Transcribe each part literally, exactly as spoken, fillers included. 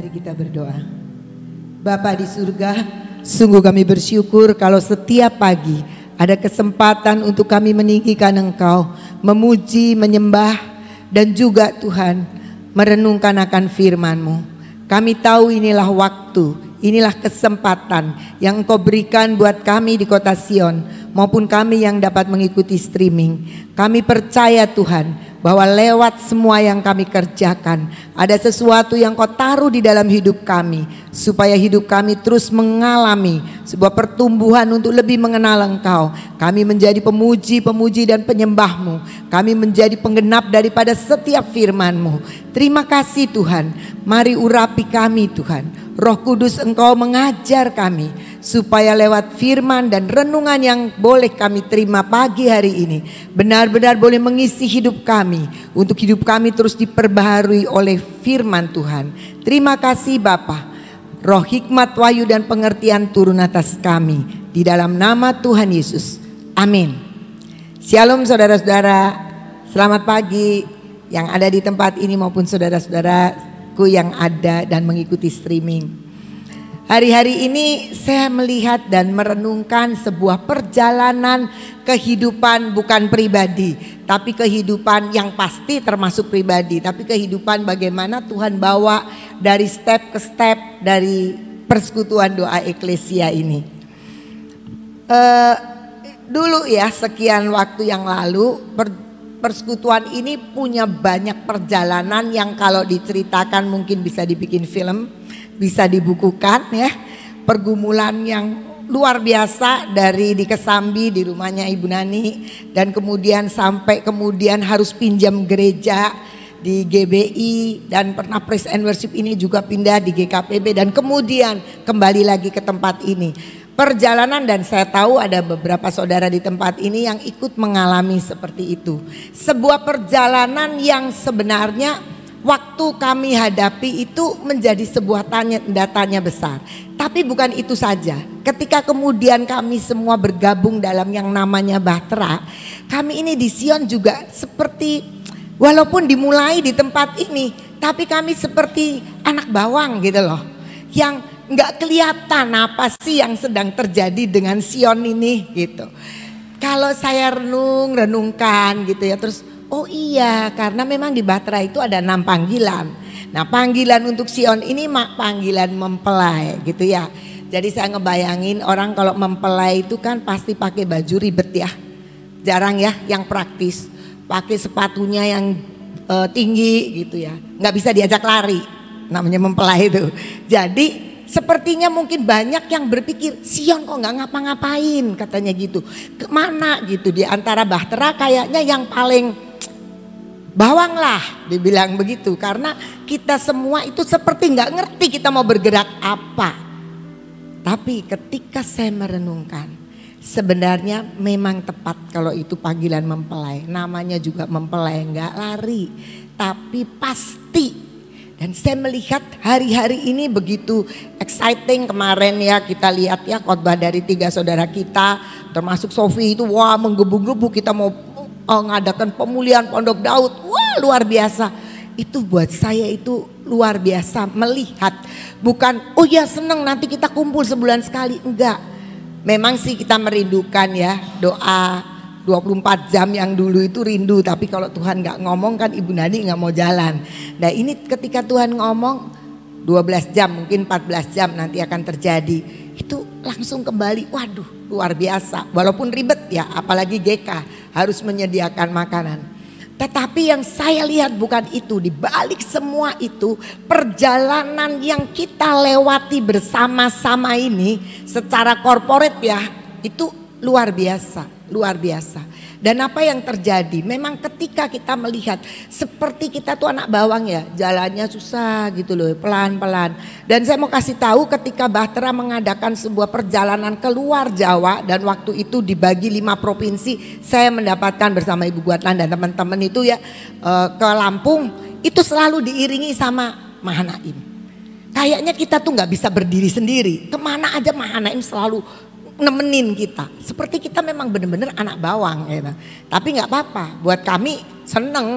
Mari kita berdoa. Bapa di surga, sungguh kami bersyukur kalau setiap pagi ada kesempatan untuk kami meninggikan Engkau, memuji, menyembah, dan juga Tuhan merenungkan akan firman-Mu. Kami tahu inilah waktu, inilah kesempatan yang Engkau berikan buat kami di kota Sion maupun kami yang dapat mengikuti streaming. Kami percaya Tuhan bahwa lewat semua yang kami kerjakan ada sesuatu yang Kau taruh di dalam hidup kami, supaya hidup kami terus mengalami sebuah pertumbuhan untuk lebih mengenal Engkau. Kami menjadi pemuji-pemuji dan penyembah-Mu. Kami menjadi penggenap daripada setiap firman-Mu. Terima kasih Tuhan. Mari urapi kami Tuhan. Roh Kudus Engkau mengajar kami supaya lewat firman dan renungan yang boleh kami terima pagi hari ini benar-benar boleh mengisi hidup kami, untuk hidup kami terus diperbaharui oleh firman Tuhan. Terima kasih Bapa. Roh hikmat, wahyu dan pengertian turun atas kami di dalam nama Tuhan Yesus. Amin. Shalom saudara-saudara. Selamat pagi yang ada di tempat ini maupun saudara-saudara yang ada dan mengikuti streaming. Hari-hari ini saya melihat dan merenungkan sebuah perjalanan kehidupan, bukan pribadi, tapi kehidupan yang pasti termasuk pribadi, tapi kehidupan bagaimana Tuhan bawa dari step ke step dari persekutuan doa eklesia ini. Uh, dulu ya sekian waktu yang lalu per, persekutuan ini punya banyak perjalanan yang kalau diceritakan mungkin bisa dibikin film, bisa dibukukan ya. Pergumulan yang luar biasa dari di Kesambi di rumahnya Ibu Nani, dan kemudian sampai kemudian harus pinjam gereja di G B I, dan pernah praise and worship ini juga pindah di G K P B dan kemudian kembali lagi ke tempat ini. Perjalanan, dan saya tahu ada beberapa saudara di tempat ini yang ikut mengalami seperti itu. Sebuah perjalanan yang sebenarnya waktu kami hadapi itu menjadi sebuah tanya, tanda tanya besar. Tapi bukan itu saja. Ketika kemudian kami semua bergabung dalam yang namanya Bahtera, kami ini di Sion juga seperti, walaupun dimulai di tempat ini, tapi kami seperti anak bawang gitu loh, yang nggak kelihatan apa sih yang sedang terjadi dengan Sion ini gitu. Kalau saya renung renungkan gitu ya, terus oh iya, karena memang di Bahtera itu ada enam panggilan. Nah panggilan untuk Sion ini mak panggilan mempelai gitu ya. Jadi saya ngebayangin orang kalau mempelai itu kan pasti pakai baju ribet ya, jarang ya yang praktis, pakai sepatunya yang uh, tinggi gitu ya, nggak bisa diajak lari, namanya mempelai itu. Jadi sepertinya mungkin banyak yang berpikir Sion kok nggak ngapa-ngapain katanya gitu, kemana gitu, di antara Bahtera kayaknya yang paling bawang lah dibilang begitu, karena kita semua itu seperti nggak ngerti kita mau bergerak apa. Tapi ketika saya merenungkan, sebenarnya memang tepat kalau itu panggilan mempelai, namanya juga mempelai, nggak lari tapi pasti. Dan saya melihat hari-hari ini begitu exciting. Kemarin ya kita lihat ya khotbah dari tiga saudara kita, termasuk Sofi itu wah menggebu-gebu, kita mau oh, ngadakan pemulihan Pondok Daud, wah luar biasa. Itu buat saya itu luar biasa melihat, bukan oh ya seneng nanti kita kumpul sebulan sekali, enggak. Memang sih kita merindukan ya doa dua puluh empat jam yang dulu itu rindu, tapi kalau Tuhan gak ngomong kan Ibu Nani gak mau jalan. Nah ini ketika Tuhan ngomong dua belas jam, mungkin empat belas jam nanti akan terjadi, itu langsung kembali, waduh luar biasa. Walaupun ribet ya, apalagi G K harus menyediakan makanan. Tetapi yang saya lihat bukan itu, di balik semua itu perjalanan yang kita lewati bersama-sama ini secara korporat ya, itu luar biasa. Luar biasa. Dan apa yang terjadi, memang ketika kita melihat seperti kita tuh anak bawang ya, jalannya susah gitu loh, pelan-pelan. Dan saya mau kasih tahu ketika Bahtera mengadakan sebuah perjalanan keluar Jawa, dan waktu itu dibagi lima provinsi, saya mendapatkan bersama Ibu Guatlan dan teman-teman itu ya ke Lampung, itu selalu diiringi sama Mahanaim. Kayaknya kita tuh nggak bisa berdiri sendiri, kemana aja Mahanaim selalu nemenin kita, seperti kita memang benar-benar anak bawang gitu. Tapi nggak apa-apa, buat kami seneng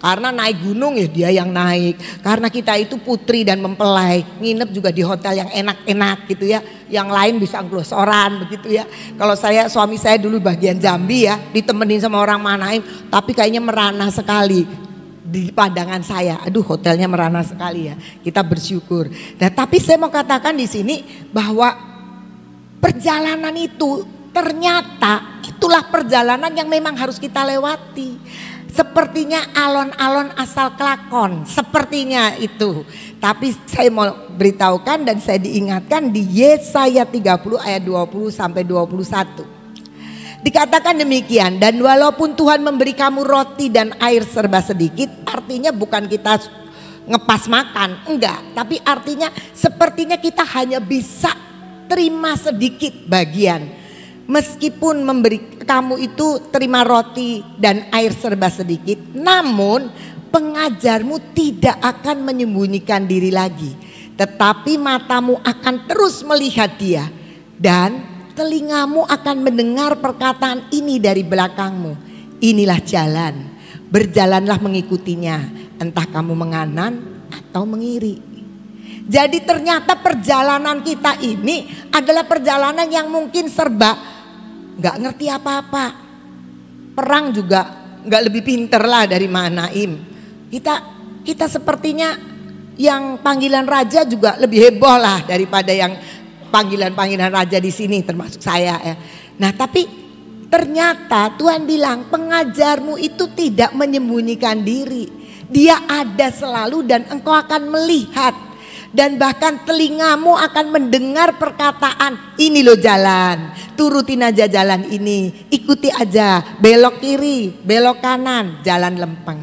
Karena naik gunung ya dia yang naik. Karena kita itu putri dan mempelai, nginep juga di hotel yang enak-enak gitu ya. Yang lain bisa nglosoran begitu ya. Kalau saya, suami saya dulu bagian Jambi ya, ditemenin sama orang Manaim, tapi kayaknya merana sekali di pandangan saya. Aduh, hotelnya merana sekali ya. Kita bersyukur. Nah, tapi saya mau katakan di sini bahwa perjalanan itu ternyata itulah perjalanan yang memang harus kita lewati. Sepertinya alon-alon asal kelakon, sepertinya itu. Tapi saya mau beritahukan dan saya diingatkan di Yesaya tiga puluh ayat dua puluh sampai dua puluh satu. Dikatakan demikian, dan walaupun Tuhan memberi kamu roti dan air serba sedikit, artinya bukan kita ngepas makan, enggak. Tapi artinya sepertinya kita hanya bisa terima sedikit bagian. Meskipun memberi kamu itu terima roti dan air serba sedikit, namun pengajarmu tidak akan menyembunyikan diri lagi, tetapi matamu akan terus melihat dia dan telingamu akan mendengar perkataan ini dari belakangmu. Inilah jalan, berjalanlah mengikutinya, entah kamu menganan atau mengiri. Jadi ternyata perjalanan kita ini adalah perjalanan yang mungkin serba nggak ngerti apa-apa. Perang juga nggak lebih pinter lah dari Manaim. Kita kita sepertinya yang panggilan raja juga lebih heboh lah daripada yang panggilan-panggilan raja di sini, termasuk saya ya. Nah, tapi ternyata Tuhan bilang pengajarmu itu tidak menyembunyikan diri. Dia ada selalu dan engkau akan melihat. Dan bahkan telingamu akan mendengar perkataan, ini loh jalan, turutin aja jalan ini, ikuti aja, belok kiri, belok kanan, jalan lempeng.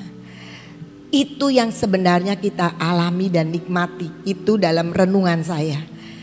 Itu yang sebenarnya kita alami dan nikmati, itu dalam renungan saya.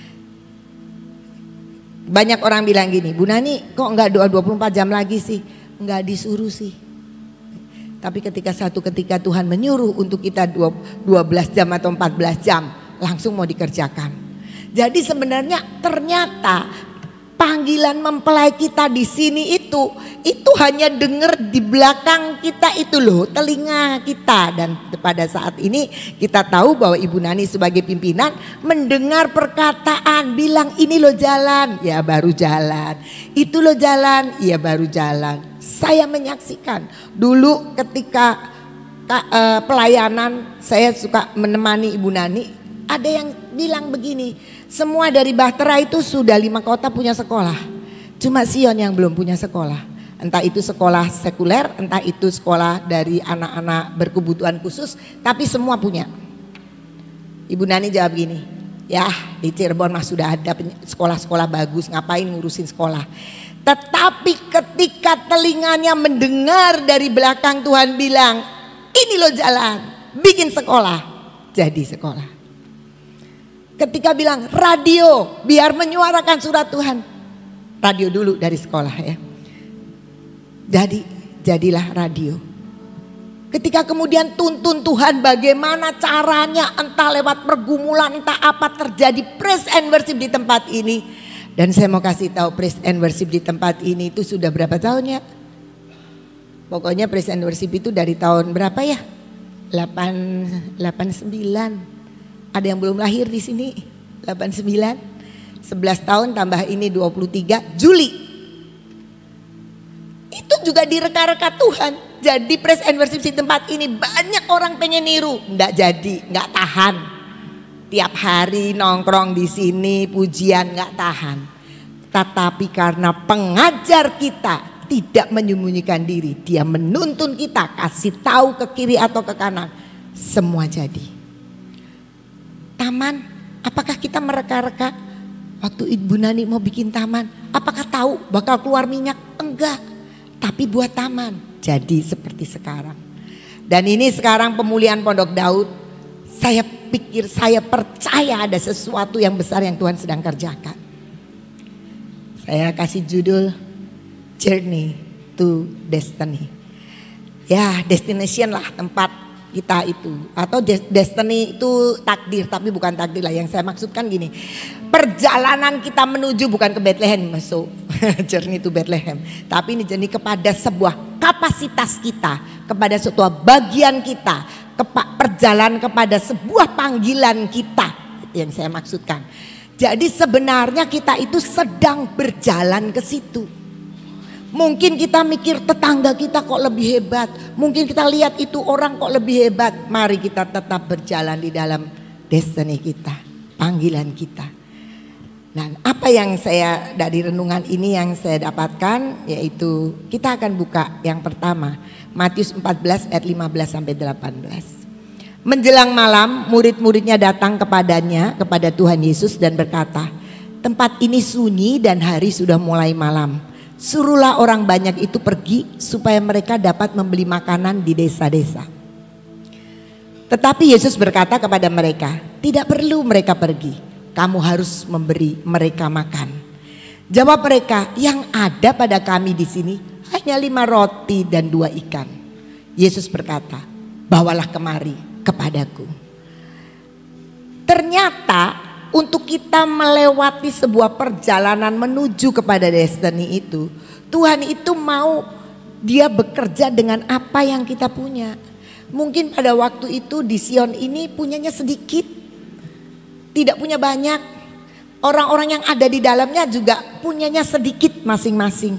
Banyak orang bilang gini, Bu Nani kok enggak doa dua puluh empat jam lagi sih? Enggak disuruh sih. Tapi ketika satu ketika Tuhan menyuruh untuk kita dua belas jam atau empat belas jam, langsung mau dikerjakan. Jadi sebenarnya ternyata panggilan mempelai kita di sini itu itu hanya dengar di belakang kita itu loh, telinga kita. Dan pada saat ini kita tahu bahwa Ibu Nani sebagai pimpinan mendengar perkataan, bilang ini loh jalan, ya baru jalan. Itu loh jalan, ya baru jalan. Saya menyaksikan dulu ketika uh, pelayanan saya suka menemani Ibu Nani. Ada yang bilang begini, semua dari Bahtera itu sudah lima kota punya sekolah, cuma Sion yang belum punya sekolah. Entah itu sekolah sekuler, entah itu sekolah dari anak-anak berkebutuhan khusus, tapi semua punya. Ibu Nani jawab gini, ya di Cirebon mah sudah ada sekolah-sekolah bagus, ngapain ngurusin sekolah. Tetapi ketika telinganya mendengar dari belakang Tuhan bilang, ini loh jalan, bikin sekolah, jadi sekolah. Ketika bilang radio, biar menyuarakan surat Tuhan, radio dulu dari sekolah ya. Jadi jadilah radio. Ketika kemudian tuntun Tuhan bagaimana caranya, entah lewat pergumulan, entah apa terjadi praise and worship di tempat ini. Dan saya mau kasih tahu praise and worship di tempat ini itu sudah berapa tahun ya? Pokoknya praise and worship itu dari tahun berapa ya? delapan puluh sembilan. Ada yang belum lahir di sini? delapan puluh sembilan. sebelas tahun tambah ini dua puluh tiga Juli. Itu juga direka-reka Tuhan. Jadi praise and worship di tempat ini banyak orang pengen niru, enggak jadi, enggak tahan. Tiap hari nongkrong di sini pujian nggak tahan. Tetapi karena pengajar kita tidak menyembunyikan diri, dia menuntun kita, kasih tahu ke kiri atau ke kanan, semua jadi. Taman, apakah kita mereka-reka? Waktu Ibu Nani mau bikin taman, apakah tahu bakal keluar minyak? Enggak. Tapi buat taman, jadi seperti sekarang. Dan ini sekarang pemulihan Pondok Daud. Saya pikir, saya percaya ada sesuatu yang besar yang Tuhan sedang kerjakan. Saya kasih judul Journey to Destiny. Ya, destination lah tempat kita itu. Atau destiny itu takdir, tapi bukan takdir lah. Yang saya maksudkan gini, perjalanan kita menuju bukan ke Bethlehem, masuk journey to Bethlehem. Tapi ini journey kepada sebuah kapasitas kita, kepada sebuah bagian kita, kepa, perjalanan kepada sebuah panggilan kita. Itu yang saya maksudkan. Jadi sebenarnya kita itu sedang berjalan ke situ. Mungkin kita mikir tetangga kita kok lebih hebat. Mungkin kita lihat itu orang kok lebih hebat. Mari kita tetap berjalan di dalam destiny kita, panggilan kita. Nah, apa yang saya dari renungan ini yang saya dapatkan, yaitu kita akan buka yang pertama, Matius empat belas ayat lima belas sampai delapan belas. Menjelang malam, murid-muridnya datang kepadanya, kepada Tuhan Yesus dan berkata, tempat ini sunyi dan hari sudah mulai malam. Suruhlah orang banyak itu pergi supaya mereka dapat membeli makanan di desa-desa. Tetapi Yesus berkata kepada mereka, tidak perlu mereka pergi. Kamu harus memberi mereka makan. Jawab mereka, yang ada pada kami di sini hanya lima roti dan dua ikan. Yesus berkata, bawalah kemari kepadaku. Ternyata untuk kita melewati sebuah perjalanan menuju kepada destiny itu, Tuhan itu mau dia bekerja dengan apa yang kita punya. Mungkin pada waktu itu di Sion ini punyanya sedikit, tidak punya banyak. Orang-orang yang ada di dalamnya juga punyanya sedikit masing-masing.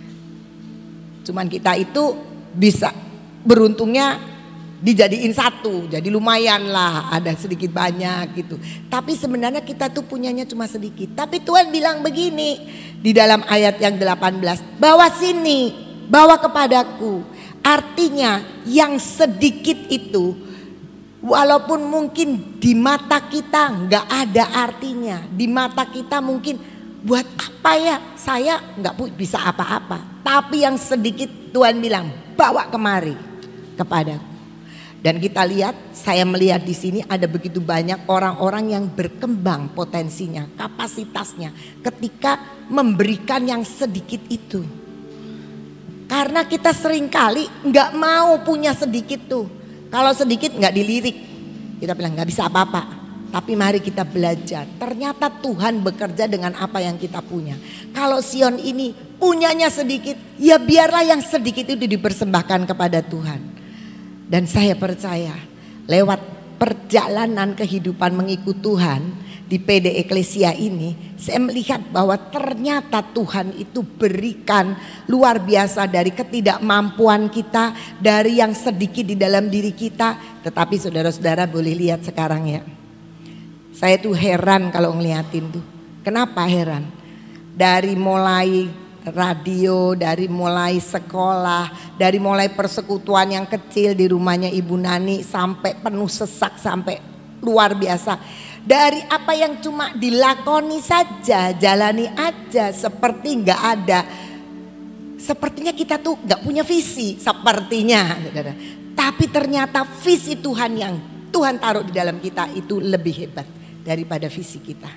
Cuman kita itu bisa beruntungnya dijadiin satu, jadi lumayan lah, ada sedikit banyak gitu. Tapi sebenarnya kita tuh punyanya cuma sedikit. Tapi Tuhan bilang begini di dalam ayat yang delapan belas, bawa sini, bawa kepadaku. Artinya yang sedikit itu, walaupun mungkin di mata kita nggak ada artinya, di mata kita mungkin buat apa ya, saya nggak bisa apa-apa. Tapi yang sedikit Tuhan bilang, bawa kemari kepadaku. Dan kita lihat, saya melihat di sini ada begitu banyak orang-orang yang berkembang potensinya, kapasitasnya ketika memberikan yang sedikit itu. Karena kita seringkali nggak mau punya sedikit tuh. Kalau sedikit nggak dilirik, kita bilang nggak bisa apa-apa. Tapi mari kita belajar. Ternyata Tuhan bekerja dengan apa yang kita punya. Kalau Sion ini punyanya sedikit, ya biarlah yang sedikit itu dipersembahkan kepada Tuhan. Dan saya percaya lewat perjalanan kehidupan mengikut Tuhan di P D Eklesia ini, saya melihat bahwa ternyata Tuhan itu berikan luar biasa dari ketidakmampuan kita, dari yang sedikit di dalam diri kita. Tetapi saudara-saudara boleh lihat sekarang ya, saya tuh heran kalau ngeliatin tuh. Kenapa heran? Dari mulai radio, dari mulai sekolah, dari mulai persekutuan yang kecil di rumahnya Ibu Nani sampai penuh sesak, sampai luar biasa. Dari apa yang cuma dilakoni saja, jalani aja seperti nggak ada. Sepertinya kita tuh nggak punya visi, sepertinya. Tapi ternyata visi Tuhan yang Tuhan taruh di dalam kita itu lebih hebat daripada visi kita.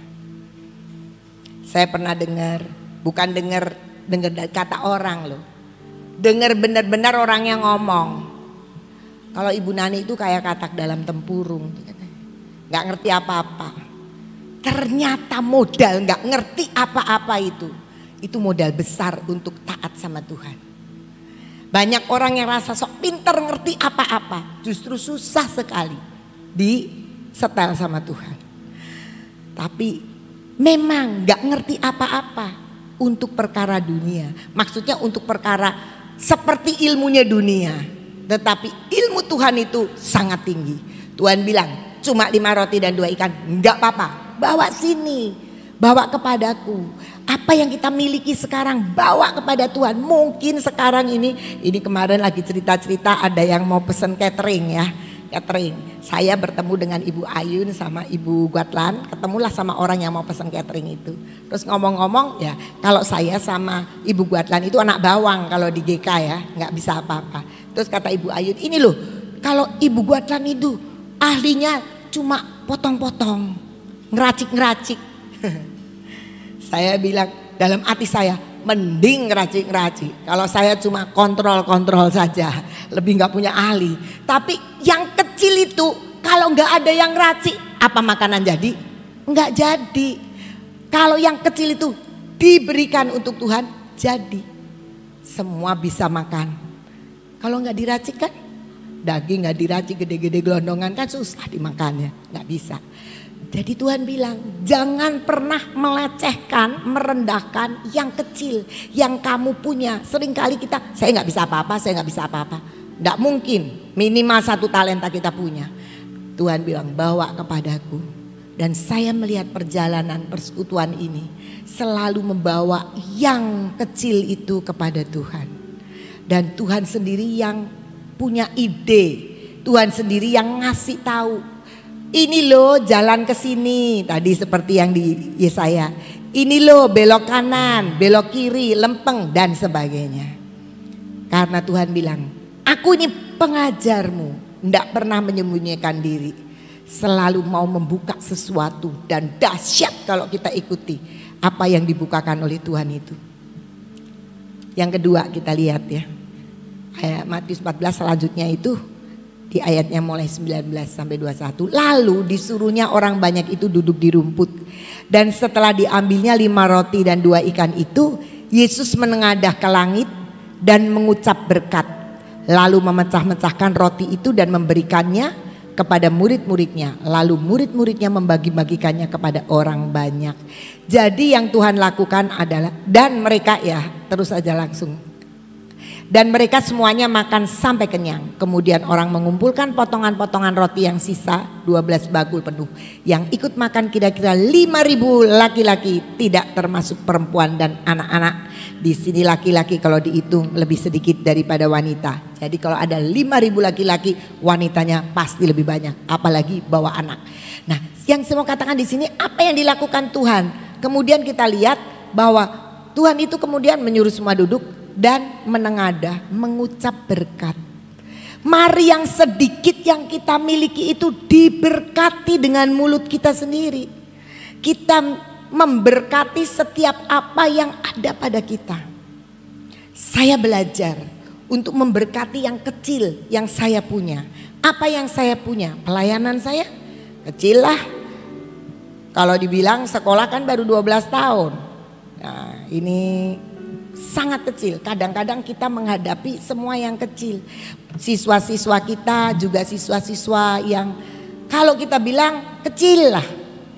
Saya pernah dengar, bukan dengar dengar kata orang loh, dengar benar-benar orang yang ngomong. Kalau Ibu Nani itu kayak katak dalam tempurung, nggak ngerti apa-apa. Ternyata modal nggak ngerti apa-apa itu, itu modal besar untuk taat sama Tuhan. Banyak orang yang rasa sok pinter ngerti apa-apa, justru susah sekali di setel sama Tuhan. Tapi memang nggak ngerti apa-apa untuk perkara dunia, maksudnya untuk perkara seperti ilmunya dunia. Tetapi ilmu Tuhan itu sangat tinggi. Tuhan bilang cuma lima roti dan dua ikan, enggak apa-apa, bawa sini, bawa kepadaku. Apa yang kita miliki sekarang bawa kepada Tuhan. Mungkin sekarang ini, ini kemarin lagi cerita-cerita ada yang mau pesen catering ya. Catering, saya bertemu dengan Ibu Ayun sama Ibu Guatlan, ketemulah sama orang yang mau pesan catering itu. Terus ngomong-ngomong ya, kalau saya sama Ibu Guatlan itu anak bawang kalau di G K ya, nggak bisa apa-apa. Terus kata Ibu Ayun, ini loh, kalau Ibu Guatlan itu ahlinya cuma potong-potong, ngeracik-ngeracik. Saya bilang dalam hati saya, mending ngeracik-ngeracik. Kalau saya cuma kontrol-kontrol saja, lebih nggak punya ahli. Tapi yang kecil itu kalau nggak ada yang ngeracik, apa makanan jadi? Nggak jadi. Kalau yang kecil itu diberikan untuk Tuhan, jadi semua bisa makan. Kalau nggak diracik kan, daging nggak diracik gede-gede gelondongan kan susah dimakannya, nggak bisa. Jadi Tuhan bilang jangan pernah melecehkan, merendahkan yang kecil yang kamu punya. Seringkali kita, saya nggak bisa apa-apa, saya nggak bisa apa-apa. Nggak mungkin, minimal satu talenta kita punya. Tuhan bilang bawa kepadaku. Dan saya melihat perjalanan persekutuan ini selalu membawa yang kecil itu kepada Tuhan. Dan Tuhan sendiri yang punya ide, Tuhan sendiri yang ngasih tahu. Ini loh jalan ke sini, tadi seperti yang di Yesaya. Ini loh belok kanan, belok kiri, lempeng dan sebagainya. Karena Tuhan bilang, aku ini pengajarmu, tidak pernah menyembunyikan diri. Selalu mau membuka sesuatu dan dahsyat kalau kita ikuti apa yang dibukakan oleh Tuhan itu. Yang kedua kita lihat ya, ayat Matius empat belas selanjutnya itu. Di ayatnya mulai sembilan belas sampai dua puluh satu. Lalu disuruhnya orang banyak itu duduk di rumput. Dan setelah diambilnya lima roti dan dua ikan itu, Yesus menengadah ke langit dan mengucap berkat. Lalu memecah-mecahkan roti itu dan memberikannya kepada murid-muridnya. Lalu murid-muridnya membagi-bagikannya kepada orang banyak. Jadi yang Tuhan lakukan adalah, dan mereka ya terus aja langsung. Dan mereka semuanya makan sampai kenyang. Kemudian orang mengumpulkan potongan-potongan roti yang sisa dua belas bagul penuh. Yang ikut makan kira-kira lima ribu laki-laki, tidak termasuk perempuan dan anak-anak. Di sini laki-laki kalau dihitung lebih sedikit daripada wanita. Jadi kalau ada lima ribu laki-laki, wanitanya pasti lebih banyak. Apalagi bawa anak. Nah, yang saya mau katakan di sini apa yang dilakukan Tuhan. Kemudian kita lihat bahwa Tuhan itu kemudian menyuruh semua duduk dan menengadah, mengucap berkat. Mari yang sedikit yang kita miliki itu diberkati dengan mulut kita sendiri. Kita memberkati setiap apa yang ada pada kita. Saya belajar untuk memberkati yang kecil yang saya punya. Apa yang saya punya? Pelayanan saya kecil lah. Kalau dibilang sekolah kan baru dua belas tahun. Nah, ini sangat kecil. Kadang-kadang kita menghadapi semua yang kecil. Siswa-siswa kita juga siswa-siswa yang kalau kita bilang kecil lah.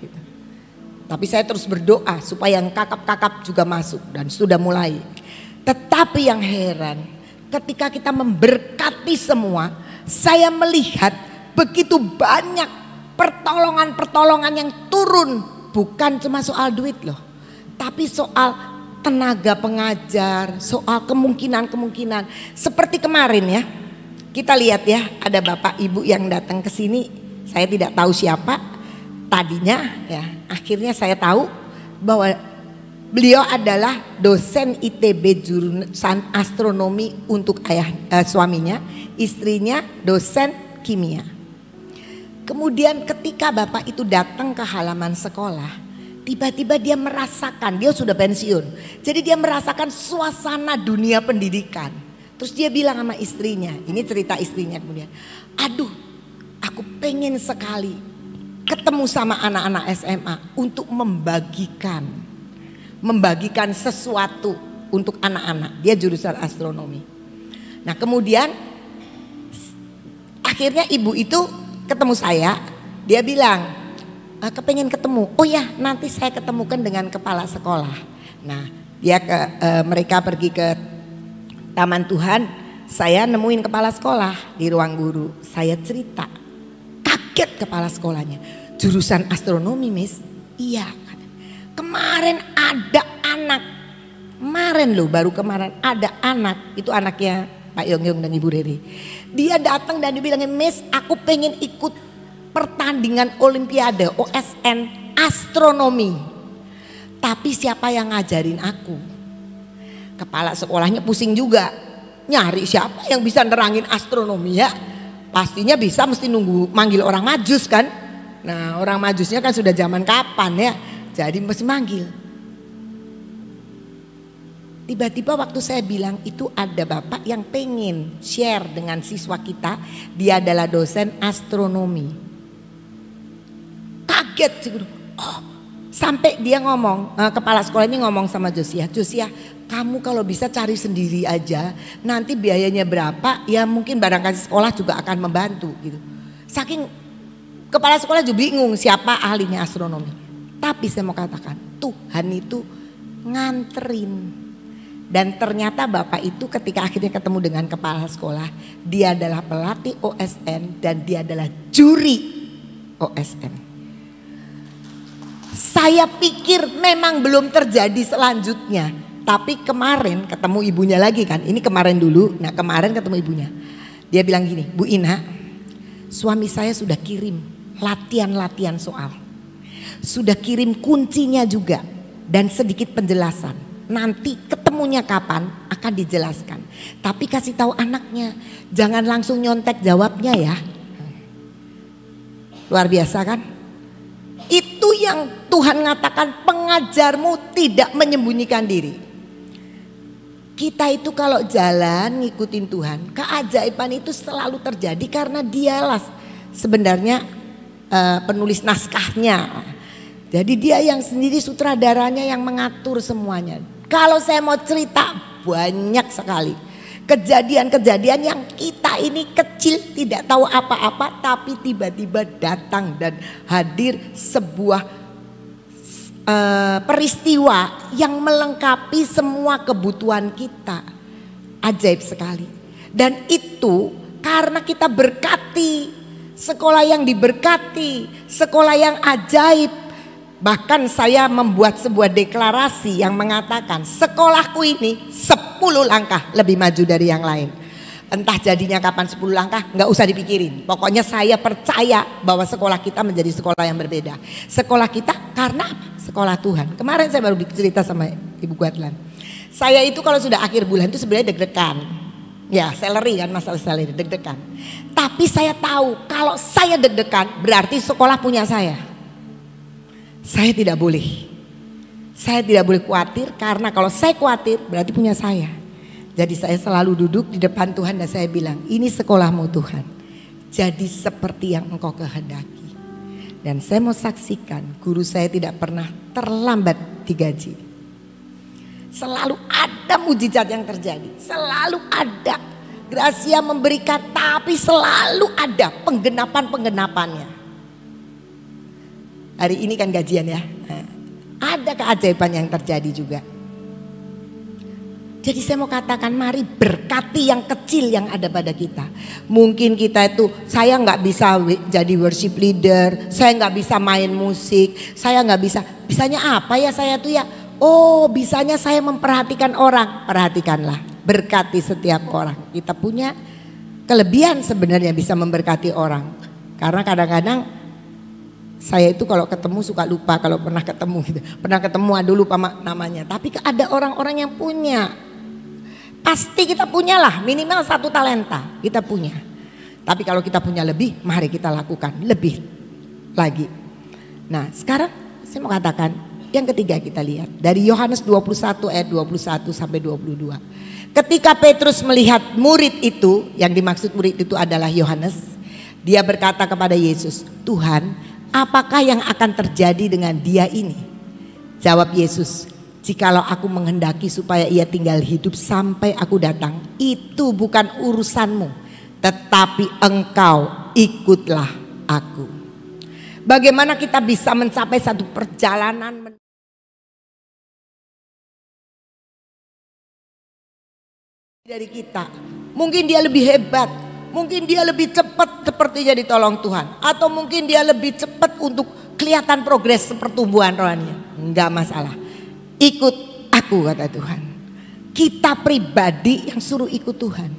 Tapi saya terus berdoa supaya yang kakap-kakap juga masuk dan sudah mulai. Tetapi yang heran, ketika kita memberkati semua, saya melihat begitu banyak pertolongan-pertolongan yang turun. Bukan cuma soal duit loh, tapi soal tenaga pengajar, soal kemungkinan-kemungkinan. Seperti kemarin ya, kita lihat ya, ada bapak ibu yang datang ke sini. Saya tidak tahu siapa tadinya ya. Akhirnya saya tahu bahwa beliau adalah dosen I T B jurusan astronomi untuk ayah eh, suaminya, istrinya dosen kimia. Kemudian ketika bapak itu datang ke halaman sekolah, tiba-tiba dia merasakan, dia sudah pensiun. Jadi dia merasakan suasana dunia pendidikan. Terus dia bilang sama istrinya, ini cerita istrinya kemudian. Aduh, aku pengen sekali ketemu sama anak-anak S M A untuk membagikan. Membagikan sesuatu untuk anak-anak. Dia jurusan astronomi. Nah kemudian akhirnya ibu itu ketemu saya. Dia bilang, kepengen ketemu, oh ya nanti saya ketemukan dengan kepala sekolah. Nah dia ke, e, mereka pergi ke Taman Tuhan, saya nemuin kepala sekolah di ruang guru. Saya cerita, kaget kepala sekolahnya, jurusan astronomi Miss. Iya, kemarin ada anak, kemarin loh baru kemarin ada anak, itu anaknya Pak Yongyong dan Ibu Riri. Dia datang dan dibilangin, Miss aku pengen ikut pertandingan olimpiade O S N astronomi. Tapi siapa yang ngajarin aku? Kepala sekolahnya pusing juga. Nyari siapa yang bisa nerangin astronomi ya. Pastinya bisa, mesti nunggu manggil orang majus kan. Nah orang majusnya kan sudah zaman kapan ya. Jadi mesti manggil. Tiba-tiba waktu saya bilang itu ada bapak yang pengen share dengan siswa kita. Dia adalah dosen astronomi. Kaget, oh, sampai dia ngomong, uh, kepala sekolah ini ngomong sama Josiah, Josiah kamu kalau bisa cari sendiri aja, nanti biayanya berapa, ya mungkin barangkali sekolah juga akan membantu gitu. Saking kepala sekolah juga bingung siapa ahlinya astronomi. Tapi saya mau katakan Tuhan itu nganterin. Dan ternyata Bapak itu ketika akhirnya ketemu dengan kepala sekolah, dia adalah pelatih O S N dan dia adalah juri O S N. Saya pikir memang belum terjadi selanjutnya. Tapi kemarin ketemu ibunya lagi kan. Ini kemarin dulu. Nah kemarin ketemu ibunya. Dia bilang gini, Bu Ina, suami saya sudah kirim latihan-latihan soal. Sudah kirim kuncinya juga. Dan sedikit penjelasan. Nanti ketemunya kapan akan dijelaskan. Tapi kasih tahu anaknya. Jangan langsung nyontek jawabnya ya. Luar biasa kan? Itu yang Tuhan ngatakan, pengajarmu tidak menyembunyikan diri. Kita itu kalau jalan ngikutin Tuhan, keajaiban itu selalu terjadi karena dialah sebenarnya uh, penulis naskahnya. Jadi dia yang sendiri sutradaranya yang mengatur semuanya. Kalau saya mau cerita banyak sekali kejadian-kejadian yang kita ini kecil tidak tahu apa-apa, tapi tiba-tiba datang dan hadir sebuah Uh, peristiwa yang melengkapi semua kebutuhan kita. Ajaib sekali. Dan itu karena kita berkati sekolah yang diberkati, sekolah yang ajaib. Bahkan saya membuat sebuah deklarasi yang mengatakan sekolahku ini sepuluh langkah lebih maju dari yang lain. Entah jadinya kapan sepuluh langkah, nggak usah dipikirin. Pokoknya saya percaya bahwa sekolah kita menjadi sekolah yang berbeda. Sekolah kita karena apa? Sekolah Tuhan. Kemarin saya baru cerita sama Ibu Guadlan. Saya itu kalau sudah akhir bulan itu sebenarnya deg-degan. Ya salary kan, masalah salary, deg-degan. Tapi saya tahu kalau saya deg-degan berarti sekolah punya saya. Saya tidak boleh. Saya tidak boleh khawatir karena kalau saya khawatir berarti punya saya. Jadi saya selalu duduk di depan Tuhan dan saya bilang, ini sekolahmu Tuhan. Jadi seperti yang engkau kehendaki. Dan saya mau saksikan guru saya tidak pernah terlambat digaji. Selalu ada mujizat yang terjadi. Selalu ada. Gracia memberikan tapi selalu ada penggenapan-penggenapannya. Hari ini kan gajian ya. Nah, ada keajaiban yang terjadi juga. Jadi saya mau katakan mari berkati yang kecil yang ada pada kita. Mungkin kita itu saya nggak bisa jadi worship leader, saya nggak bisa main musik, saya nggak bisa. Bisanya apa ya saya tuh ya? Oh bisanya saya memperhatikan orang. Perhatikanlah, berkati setiap orang. Kita punya kelebihan sebenarnya bisa memberkati orang. Karena kadang-kadang saya itu kalau ketemu suka lupa kalau pernah ketemu gitu. Pernah ketemu aduh lupa namanya. Tapi ada orang-orang yang punya. Pasti kita punyalah minimal satu talenta kita punya. Tapi kalau kita punya lebih, mari kita lakukan lebih lagi. Nah sekarang saya mau katakan yang ketiga kita lihat. Dari Yohanes dua puluh satu ayat dua puluh satu sampai dua puluh dua. Ketika Petrus melihat murid itu, yang dimaksud murid itu adalah Yohanes. Dia berkata kepada Yesus, Tuhan apakah yang akan terjadi dengan dia ini? Jawab Yesus, jikalau aku menghendaki supaya ia tinggal hidup sampai aku datang, itu bukan urusanmu, tetapi engkau ikutlah aku. Bagaimana kita bisa mencapai satu perjalanan dari kita? Mungkin dia lebih hebat, mungkin dia lebih cepat sepertinya ditolong Tuhan, atau mungkin dia lebih cepat untuk kelihatan progres pertumbuhan rohaninya. Enggak masalah. Ikut aku kata Tuhan. Kita pribadi yang suruh ikut Tuhan.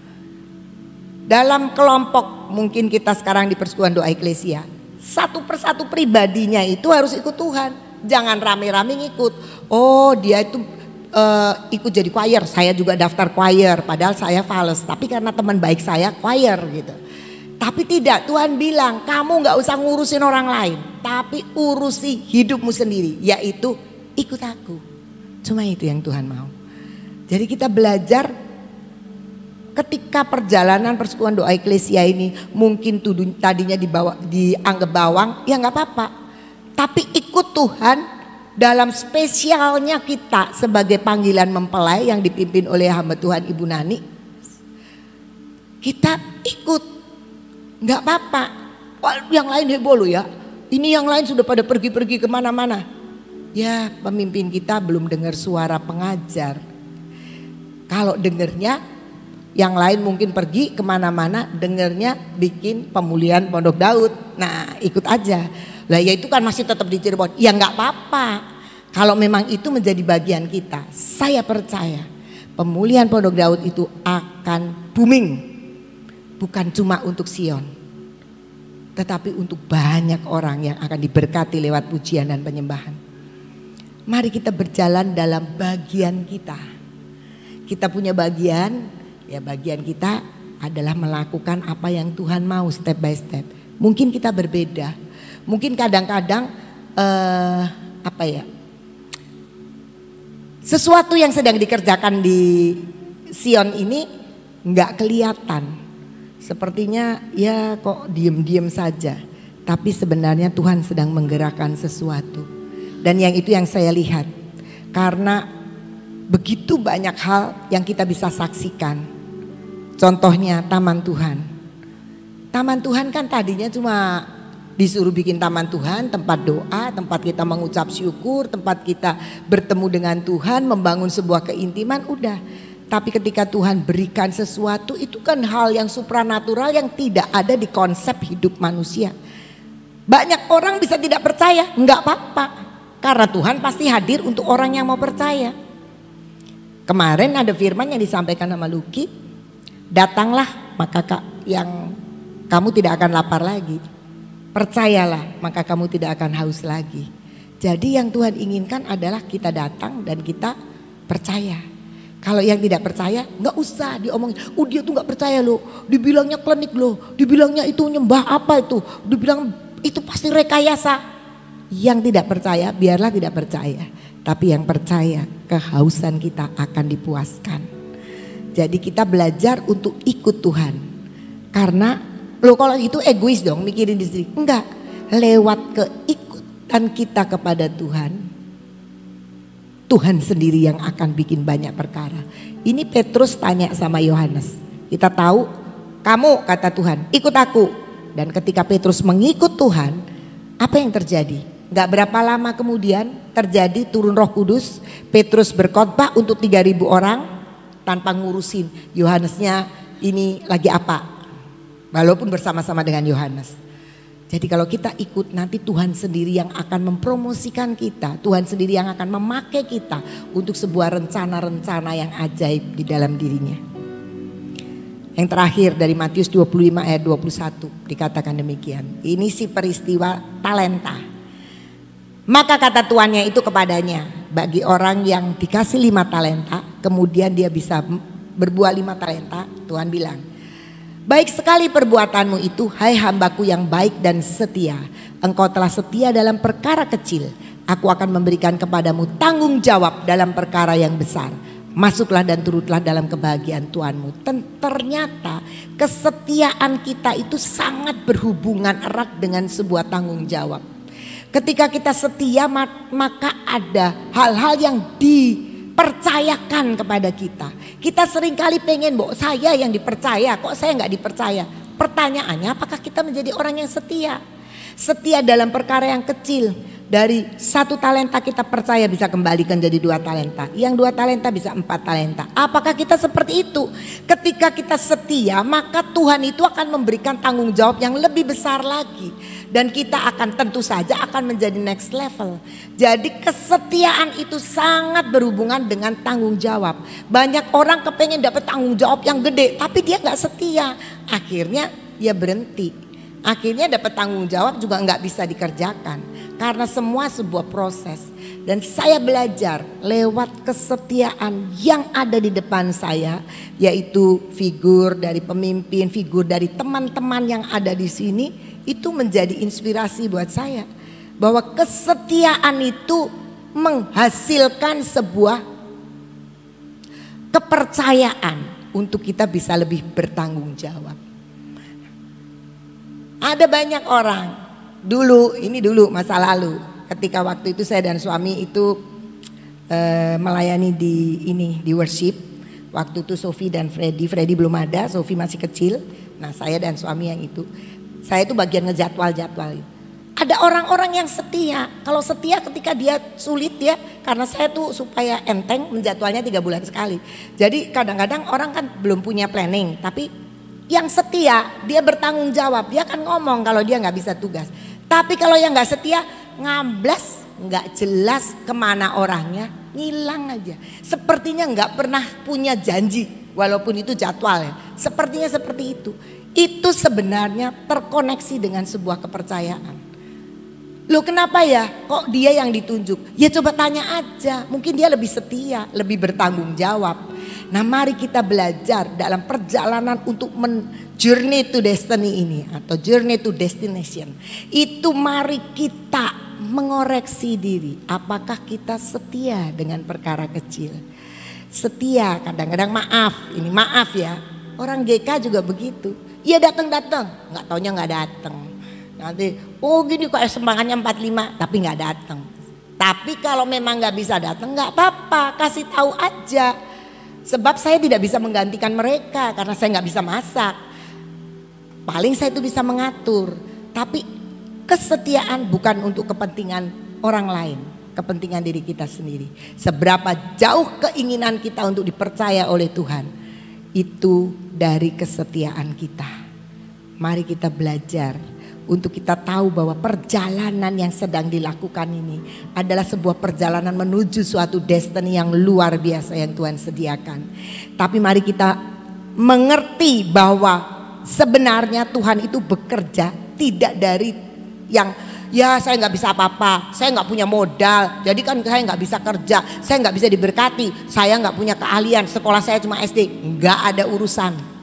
Dalam kelompok mungkin kita sekarang di Persekutuan Doa Eklesia, satu persatu pribadinya itu harus ikut Tuhan. Jangan rame-rame ngikut. Oh dia itu uh, ikut jadi choir, saya juga daftar choir. Padahal saya fales, tapi karena teman baik saya choir gitu. Tapi tidak, Tuhan bilang kamu gak usah ngurusin orang lain, tapi urusi hidupmu sendiri, yaitu ikut aku. Cuma itu yang Tuhan mau. Jadi kita belajar ketika perjalanan Persekutuan Doa Eklesia ini mungkin tuh tadinya dibawa, dianggap bawang, ya nggak apa-apa. Tapi ikut Tuhan dalam spesialnya kita sebagai panggilan mempelai yang dipimpin oleh hamba Tuhan Ibu Nani, kita ikut, nggak apa-apa. Wah, yang lain heboh loh ya, ini yang lain sudah pada pergi-pergi kemana-mana. Ya, pemimpin kita belum dengar suara pengajar. Kalau dengernya, yang lain mungkin pergi kemana-mana, dengernya bikin pemulihan Pondok Daud. Nah, ikut aja. Lah ya itu kan masih tetap di Cirebon. Ya nggak apa-apa. Kalau memang itu menjadi bagian kita, saya percaya pemulihan Pondok Daud itu akan booming. Bukan cuma untuk Sion, tetapi untuk banyak orang yang akan diberkati lewat pujian dan penyembahan. Mari kita berjalan dalam bagian kita. Kita punya bagian, ya bagian kita adalah melakukan apa yang Tuhan mau step by step. Mungkin kita berbeda. Mungkin kadang-kadang uh, apa ya, sesuatu yang sedang dikerjakan di Sion ini nggak kelihatan, sepertinya ya kok diem-diem saja, tapi sebenarnya Tuhan sedang menggerakkan sesuatu. Dan yang itu yang saya lihat, karena begitu banyak hal yang kita bisa saksikan. Contohnya Taman Tuhan. Taman Tuhan kan tadinya cuma disuruh bikin taman Tuhan, tempat doa, tempat kita mengucap syukur, tempat kita bertemu dengan Tuhan, membangun sebuah keintiman, udah. Tapi ketika Tuhan berikan sesuatu, itu kan hal yang supranatural yang tidak ada di konsep hidup manusia. Banyak orang bisa tidak percaya, enggak apa-apa. Karena Tuhan pasti hadir untuk orang yang mau percaya. Kemarin ada firman yang disampaikan sama Luki, datanglah maka yang kamu tidak akan lapar lagi. Percayalah maka kamu tidak akan haus lagi. Jadi yang Tuhan inginkan adalah kita datang dan kita percaya. Kalau yang tidak percaya nggak usah diomongin. Oh dia tuh nggak percaya loh. Dibilangnya klinik loh. Dibilangnya itu nyembah apa itu. Dibilang itu pasti rekayasa. Yang tidak percaya biarlah tidak percaya. Tapi yang percaya kehausan kita akan dipuaskan. Jadi kita belajar untuk ikut Tuhan. Karena loh kalau itu egois dong mikirin diri. Enggak, lewat keikutan kita kepada Tuhan, Tuhan sendiri yang akan bikin banyak perkara. Ini Petrus tanya sama Yohanes. Kita tahu kamu kata Tuhan ikut aku. Dan ketika Petrus mengikut Tuhan, apa yang terjadi? Enggak berapa lama kemudian terjadi turun Roh Kudus. Petrus berkhotbah untuk tiga ribu orang tanpa ngurusin Yohanesnya ini lagi apa. Walaupun bersama-sama dengan Yohanes. Jadi kalau kita ikut nanti Tuhan sendiri yang akan mempromosikan kita. Tuhan sendiri yang akan memakai kita untuk sebuah rencana-rencana yang ajaib di dalam dirinya. Yang terakhir dari Matius dua puluh lima ayat dua puluh satu dikatakan demikian. Ini si peristiwa talenta. Maka kata tuannya itu kepadanya, bagi orang yang dikasih lima talenta kemudian dia bisa berbuah lima talenta, Tuhan bilang, baik sekali perbuatanmu itu, hai hambaku yang baik dan setia. Engkau telah setia dalam perkara kecil. Aku akan memberikan kepadamu tanggung jawab dalam perkara yang besar. Masuklah dan turutlah dalam kebahagiaan Tuhanmu. Ternyata kesetiaan kita itu sangat berhubungan erat dengan sebuah tanggung jawab. Ketika kita setia maka ada hal-hal yang dipercayakan kepada kita. Kita seringkali pengen, Mbok, saya yang dipercaya, kok saya nggak dipercaya. Pertanyaannya, apakah kita menjadi orang yang setia? Setia dalam perkara yang kecil. Dari satu talenta kita percaya bisa kembalikan jadi dua talenta. Yang dua talenta bisa empat talenta. Apakah kita seperti itu? Ketika kita setia, maka Tuhan itu akan memberikan tanggung jawab yang lebih besar lagi. Dan kita akan tentu saja akan menjadi next level. Jadi kesetiaan itu sangat berhubungan dengan tanggung jawab. Banyak orang kepengen dapat tanggung jawab yang gede, tapi dia nggak setia. Akhirnya dia berhenti. Akhirnya dapat tanggung jawab juga nggak bisa dikerjakan. Karena semua sebuah proses. Dan saya belajar lewat kesetiaan yang ada di depan saya. Yaitu figur dari pemimpin, figur dari teman-teman yang ada di sini. Itu menjadi inspirasi buat saya. Bahwa kesetiaan itu menghasilkan sebuah kepercayaan untuk kita bisa lebih bertanggung jawab. Ada banyak orang dulu, ini dulu masa lalu, ketika waktu itu saya dan suami itu uh, melayani di ini di worship. Waktu itu Sophie dan Freddy, Freddy belum ada, Sophie masih kecil. Nah saya dan suami yang itu, saya itu bagian ngejadwal-jadwal. Ada orang-orang yang setia. Kalau setia ketika dia sulit ya, karena saya tuh supaya enteng menjadwalnya tiga bulan sekali. Jadi kadang-kadang orang kan belum punya planning, tapi yang setia dia bertanggung jawab. Dia kan ngomong kalau dia nggak bisa tugas. Tapi kalau yang nggak setia ngablas, nggak jelas kemana orangnya, ngilang aja. Sepertinya nggak pernah punya janji, walaupun itu jadwal ya. Sepertinya seperti itu. Itu sebenarnya terkoneksi dengan sebuah kepercayaan. Loh kenapa ya kok dia yang ditunjuk? Ya coba tanya aja, mungkin dia lebih setia, lebih bertanggung jawab. Nah mari kita belajar dalam perjalanan untuk men journey to destiny ini atau journey to destination. Itu mari kita mengoreksi diri, apakah kita setia dengan perkara kecil. Setia kadang-kadang maaf, ini maaf ya, orang G K juga begitu. Iya datang-datang, gak taunya gak datang. Nanti oh gini kok sumbangannya empat puluh lima tapi nggak datang. Tapi kalau memang nggak bisa datang nggak apa-apa, kasih tahu aja. Sebab saya tidak bisa menggantikan mereka karena saya nggak bisa masak. Paling saya itu bisa mengatur. Tapi kesetiaan bukan untuk kepentingan orang lain, kepentingan diri kita sendiri. Seberapa jauh keinginan kita untuk dipercaya oleh Tuhan, itu dari kesetiaan kita. Mari kita belajar untuk kita tahu bahwa perjalanan yang sedang dilakukan ini adalah sebuah perjalanan menuju suatu destiny yang luar biasa yang Tuhan sediakan. Tapi mari kita mengerti bahwa sebenarnya Tuhan itu bekerja tidak dari yang ya saya nggak bisa apa-apa, saya nggak punya modal, jadi kan saya nggak bisa kerja, saya nggak bisa diberkati, saya nggak punya keahlian, sekolah saya cuma S D, nggak ada urusan.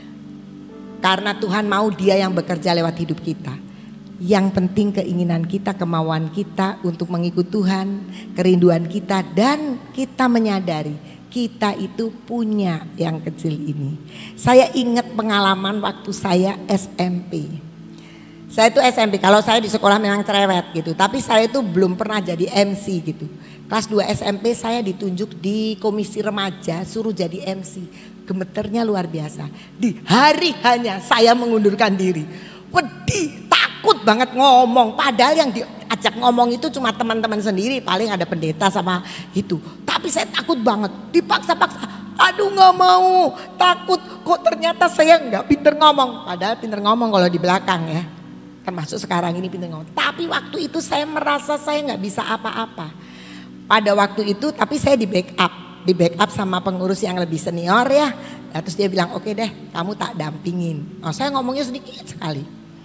Karena Tuhan mau dia yang bekerja lewat hidup kita. Yang penting keinginan kita, kemauan kita untuk mengikut Tuhan, kerinduan kita, dan kita menyadari kita itu punya yang kecil ini. Saya ingat pengalaman waktu saya S M P. Saya itu S M P, kalau saya di sekolah memang cerewet gitu, tapi saya itu belum pernah jadi M C gitu. Kelas dua S M P saya ditunjuk di komisi remaja, suruh jadi M C. Gemeternya luar biasa. Di hari hanya saya mengundurkan diri. Wedi, takut banget ngomong. Padahal yang diajak ngomong itu cuma teman-teman sendiri. Paling ada pendeta sama itu. Tapi saya takut banget. Dipaksa-paksa. Aduh gak mau. Takut. Kok ternyata saya gak pinter ngomong. Padahal pinter ngomong kalau di belakang ya. Termasuk sekarang ini pinter ngomong. Tapi waktu itu saya merasa saya gak bisa apa-apa. Pada waktu itu tapi saya di backup. Di backup sama pengurus yang lebih senior ya. Nah, terus dia bilang oke deh kamu tak dampingin. Oh, saya ngomongnya sedikit sekali.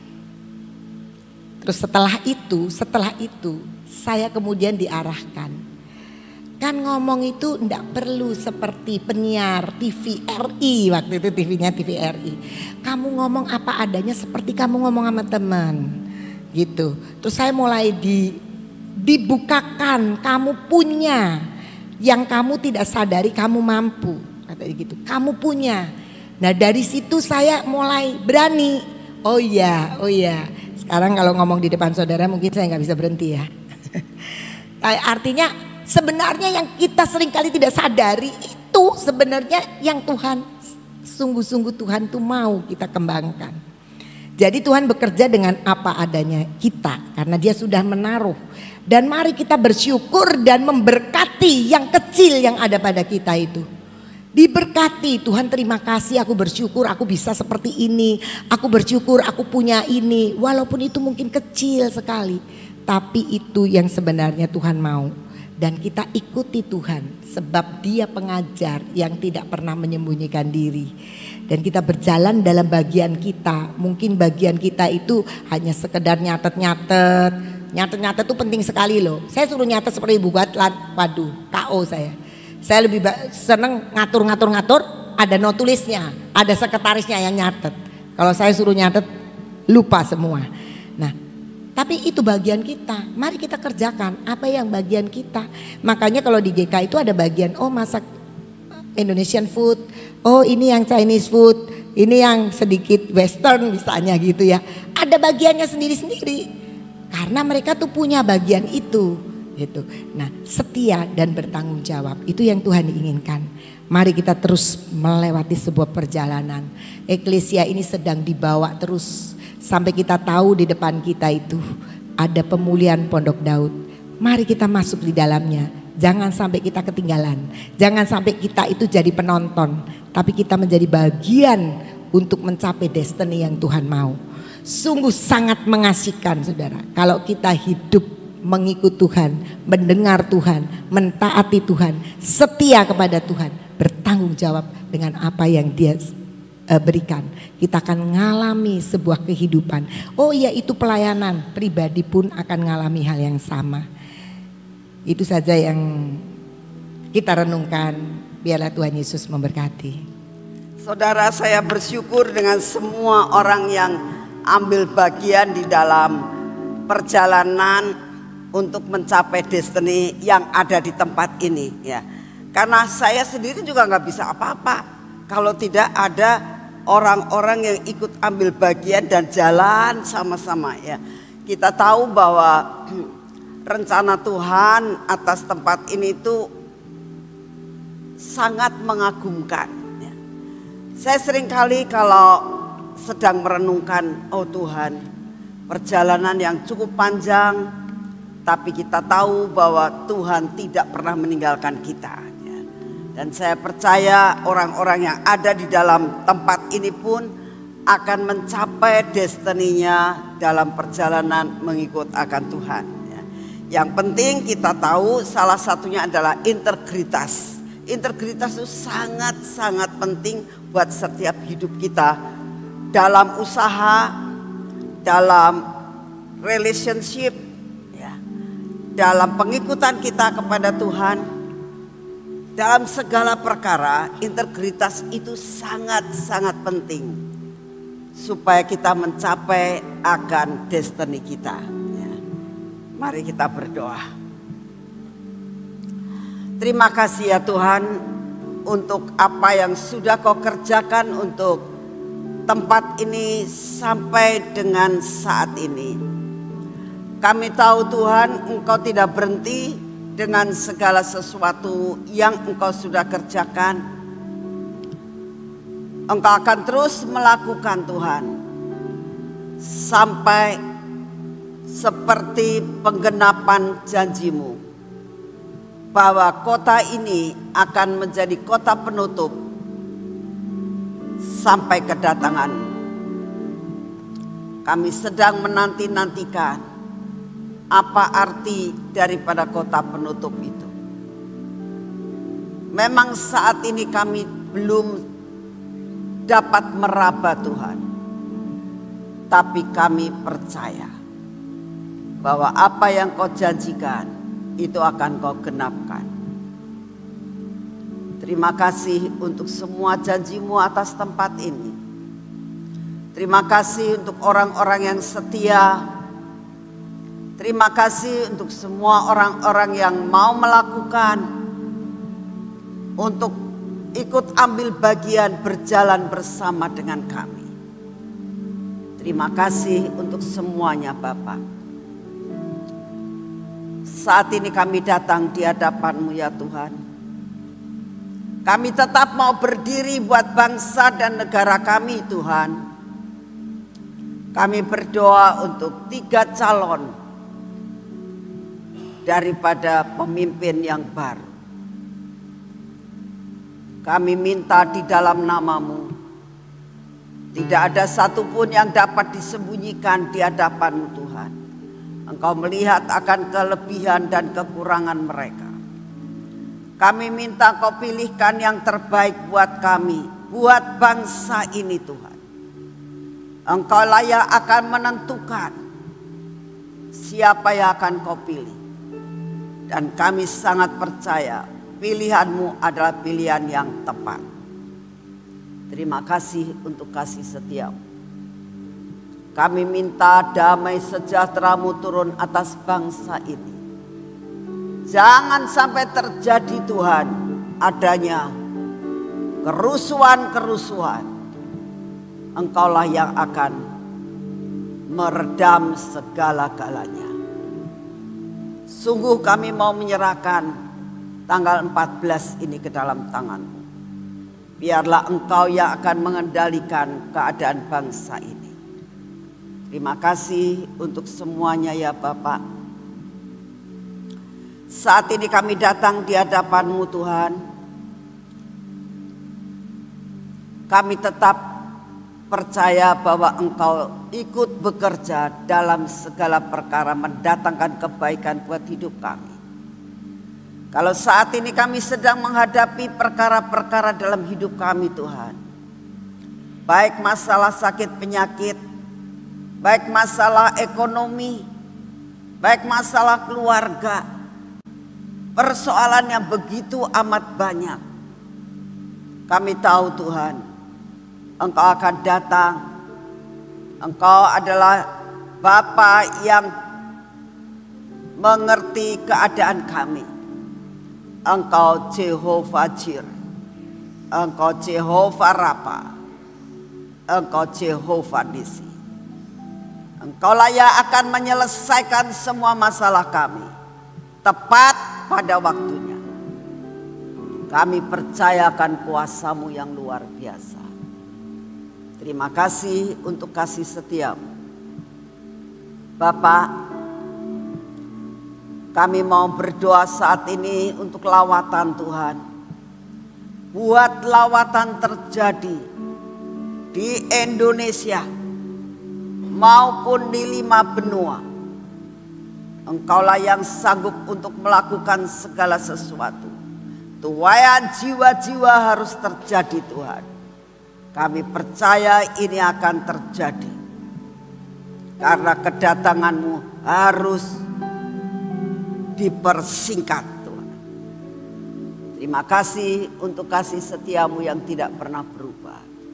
Terus setelah itu, setelah itu saya kemudian diarahkan. Kan ngomong itu enggak perlu seperti penyiar T V R I. Waktu itu T V-nya T V R I. Kamu ngomong apa adanya seperti kamu ngomong sama teman. Gitu. Terus saya mulai di, dibukakan kamu punya. Yang kamu tidak sadari kamu mampu, katanya gitu. Kamu punya. Nah dari situ saya mulai berani. Oh iya, oh iya. Sekarang kalau ngomong di depan saudara mungkin saya nggak bisa berhenti ya. Artinya sebenarnya yang kita seringkali tidak sadari itu sebenarnya yang Tuhan sungguh-sungguh Tuhan tuh mau kita kembangkan. Jadi Tuhan bekerja dengan apa adanya kita karena Dia sudah menaruh. Dan mari kita bersyukur dan memberkati yang kecil yang ada pada kita itu. Diberkati, Tuhan terima kasih, aku bersyukur aku bisa seperti ini. Aku bersyukur aku punya ini. Walaupun itu mungkin kecil sekali. Tapi itu yang sebenarnya Tuhan mau. Dan kita ikuti Tuhan sebab Dia pengajar yang tidak pernah menyembunyikan diri. Dan kita berjalan dalam bagian kita. Mungkin bagian kita itu hanya sekedar nyatet-nyatet. Nyatet-nyatet itu penting sekali loh. Saya suruh nyatet seperti Ibu Gatlan, waduh K O saya. Saya lebih seneng ngatur-ngatur-ngatur, ada notulisnya, ada sekretarisnya yang nyatet. Kalau saya suruh nyatet lupa semua. Nah tapi itu bagian kita, mari kita kerjakan apa yang bagian kita. Makanya kalau di G K itu ada bagian oh masak Indonesian food, oh ini yang Chinese food, ini yang sedikit Western misalnya gitu ya. Ada bagiannya sendiri-sendiri. Karena mereka tuh punya bagian itu gitu. Nah, setia dan bertanggung jawab itu yang Tuhan inginkan. Mari kita terus melewati sebuah perjalanan. Eklesia ini sedang dibawa terus sampai kita tahu di depan kita itu ada pemulihan Pondok Daud. Mari kita masuk di dalamnya. Jangan sampai kita ketinggalan. Jangan sampai kita itu jadi penonton, tapi kita menjadi bagian untuk mencapai destiny yang Tuhan mau. Sungguh sangat mengasihkan saudara kalau kita hidup mengikut Tuhan, mendengar Tuhan, mentaati Tuhan, setia kepada Tuhan, bertanggung jawab dengan apa yang Dia uh, berikan. Kita akan mengalami sebuah kehidupan. Oh iya, itu pelayanan pribadi pun akan mengalami hal yang sama. Itu saja yang kita renungkan. Biarlah Tuhan Yesus memberkati. Saudara, saya bersyukur dengan semua orang yang ambil bagian di dalam perjalanan untuk mencapai destiny yang ada di tempat ini ya. Karena saya sendiri juga nggak bisa apa-apa kalau tidak ada orang-orang yang ikut ambil bagian dan jalan sama-sama ya. Kita tahu bahwa rencana Tuhan atas tempat ini itu sangat mengagumkan ya. Saya seringkali kalau sedang merenungkan, oh Tuhan, perjalanan yang cukup panjang, tapi kita tahu bahwa Tuhan tidak pernah meninggalkan kita ya. Dan saya percaya orang-orang yang ada di dalam tempat ini pun akan mencapai destiny-nya dalam perjalanan mengikut akan Tuhan ya. Yang penting kita tahu salah satunya adalah integritas. Integritas itu sangat-sangat penting buat setiap hidup kita. Dalam usaha, dalam relationship, ya, dalam pengikutan kita kepada Tuhan, dalam segala perkara, integritas itu sangat-sangat penting supaya kita mencapai akan destiny kita. Ya. Mari kita berdoa. Terima kasih ya Tuhan untuk apa yang sudah Kau kerjakan untuk tempat ini sampai dengan saat ini. Kami tahu Tuhan, Engkau tidak berhenti dengan segala sesuatu yang Engkau sudah kerjakan. Engkau akan terus melakukan Tuhan sampai seperti penggenapan janji-Mu bahwa kota ini akan menjadi kota penutup sampai kedatangan. Kami sedang menanti-nantikan apa arti daripada kota penutup itu. Memang saat ini kami belum dapat meraba Tuhan, tapi kami percaya bahwa apa yang Kau janjikan itu akan Kau genapkan. Terima kasih untuk semua janji-Mu atas tempat ini. Terima kasih untuk orang-orang yang setia. Terima kasih untuk semua orang-orang yang mau melakukan untuk ikut ambil bagian berjalan bersama dengan kami. Terima kasih untuk semuanya Bapak. Saat ini kami datang di hadapan-Mu ya Tuhan. Kami tetap mau berdiri buat bangsa dan negara kami Tuhan. Kami berdoa untuk tiga calon daripada pemimpin yang baru. Kami minta di dalam nama-Mu, tidak ada satupun yang dapat disembunyikan di hadapan-Mu Tuhan. Engkau melihat akan kelebihan dan kekurangan mereka. Kami minta Kau pilihkan yang terbaik buat kami, buat bangsa ini Tuhan. Engkaulah yang akan menentukan siapa yang akan Kau pilih. Dan kami sangat percaya pilihan-Mu adalah pilihan yang tepat. Terima kasih untuk kasih setia-Mu. Kami minta damai sejahtera-Mu turun atas bangsa ini. Jangan sampai terjadi Tuhan adanya kerusuhan-kerusuhan. Engkaulah yang akan meredam segala-galanya. Sungguh kami mau menyerahkan tanggal empat belas ini ke dalam tangan-Mu. Biarlah Engkau yang akan mengendalikan keadaan bangsa ini. Terima kasih untuk semuanya ya Bapak. Saat ini kami datang di hadapan-Mu Tuhan. Kami tetap percaya bahwa Engkau ikut bekerja dalam segala perkara mendatangkan kebaikan buat hidup kami. Kalau saat ini kami sedang menghadapi perkara-perkara dalam hidup kami Tuhan. Baik masalah sakit penyakit, baik masalah ekonomi, baik masalah keluarga. Persoalan yang begitu amat banyak. Kami tahu Tuhan, Engkau akan datang. Engkau adalah Bapa yang mengerti keadaan kami. Engkau Jehovah Jireh, Engkau Jehovah Rafa, Engkau Jehovah Nisi. Engkaulah yang akan menyelesaikan semua masalah kami tepat pada waktunya. Kami percayakan kuasa-Mu yang luar biasa. Terima kasih untuk kasih setia-Mu. Bapak, kami mau berdoa saat ini untuk lawatan Tuhan. Buat lawatan terjadi di Indonesia maupun di lima benua. Engkaulah yang sanggup untuk melakukan segala sesuatu. Tuaian jiwa-jiwa harus terjadi Tuhan. Kami percaya ini akan terjadi. Karena kedatangan-Mu harus dipersingkat Tuhan. Terima kasih untuk kasih setia-Mu yang tidak pernah berubah.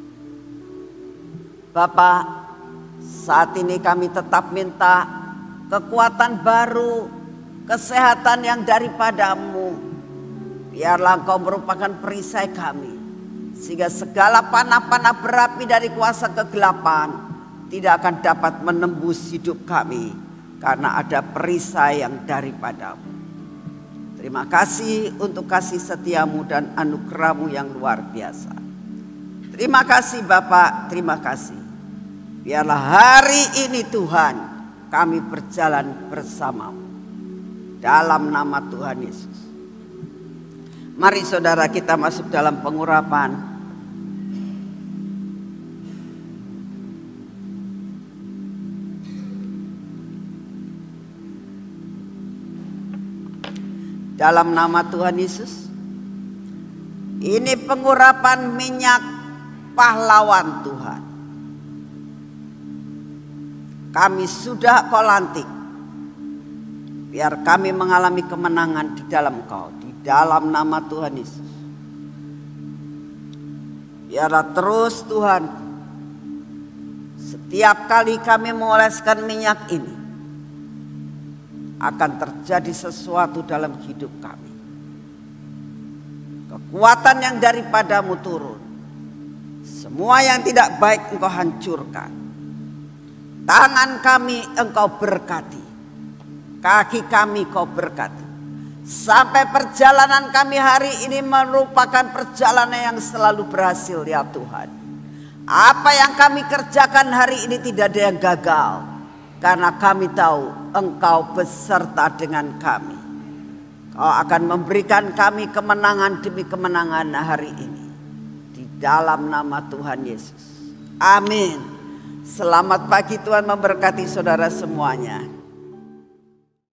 Bapak, saat ini kami tetap minta kekuatan baru, kesehatan yang daripada-Mu. Biarlah Engkau merupakan perisai kami, sehingga segala panah-panah berapi dari kuasa kegelapan tidak akan dapat menembus hidup kami, karena ada perisai yang daripada-Mu. Terima kasih untuk kasih setia-Mu dan anugerah-Mu yang luar biasa. Terima kasih Bapak, terima kasih. Biarlah hari ini Tuhan kami berjalan bersama-Mu. Dalam nama Tuhan Yesus. Mari saudara kita masuk dalam pengurapan. Dalam nama Tuhan Yesus. Ini pengurapan minyak pahlawan Tuhan. Kami sudah Kau lantik. Biar kami mengalami kemenangan di dalam Kau. Di dalam nama Tuhan Yesus. Biarlah terus Tuhan, setiap kali kami mengoleskan minyak ini, akan terjadi sesuatu dalam hidup kami. Kekuatan yang daripada-Mu turun. Semua yang tidak baik Engkau hancurkan. Tangan kami Engkau berkati. Kaki kami Kau berkati. Sampai perjalanan kami hari ini merupakan perjalanan yang selalu berhasil ya Tuhan. Apa yang kami kerjakan hari ini tidak ada yang gagal. Karena kami tahu Engkau beserta dengan kami. Kau akan memberikan kami kemenangan demi kemenangan hari ini. Di dalam nama Tuhan Yesus. Amin. Selamat pagi, Tuhan memberkati saudara semuanya.